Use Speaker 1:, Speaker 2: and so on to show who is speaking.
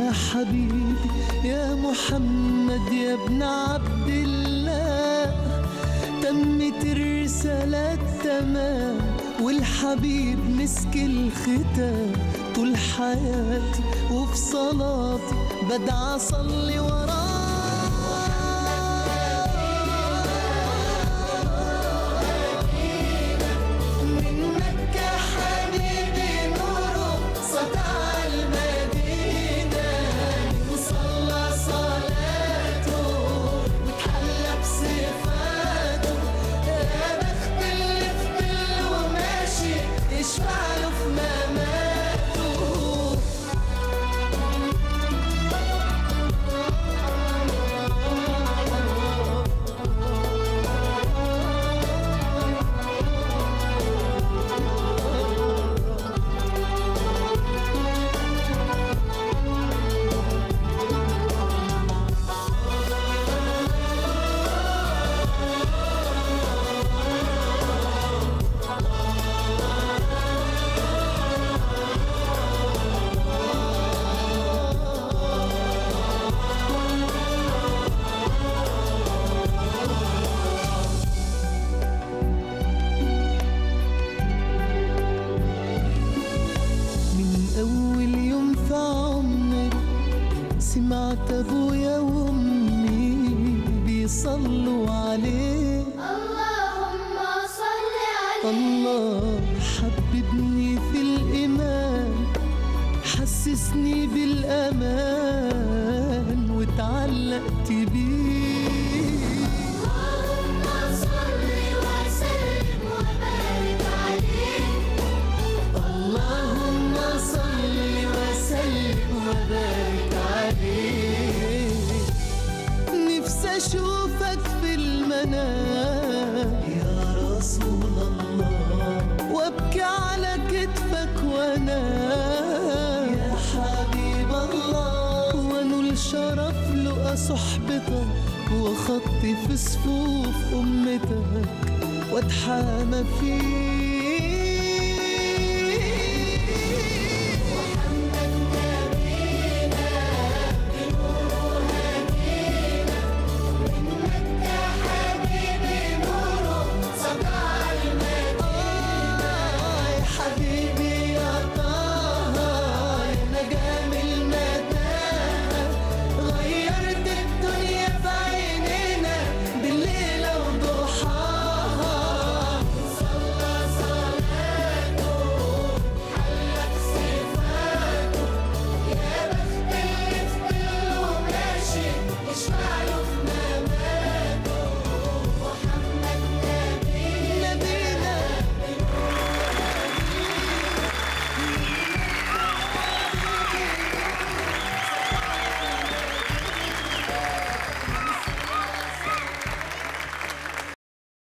Speaker 1: يا حبيبي يا محمد يا ابن عبد الله، تمت الرسالة تمام والحبيب مسك الختام. طول حياتي وفي صلاتي بدعى أصلي وراه. أول يوم في عمري سمعت أبويا وأمي بيصلوا عليه،
Speaker 2: اللهم صل عليه.
Speaker 1: الله حببني في الإيمان، حسسني بالأمان واتعلقت بيه.
Speaker 2: اللهم صل وسلم وبارك عليه.
Speaker 1: اللهم صل وسلم وبارك عليه. نفسي أشوفك في المنام يا رسول الله، وأبكي على كتفك وأنام يا حبيب الله، وأنول شرف لقى صحبتك وخطي في صفوف أمتك وأتحامى فيك.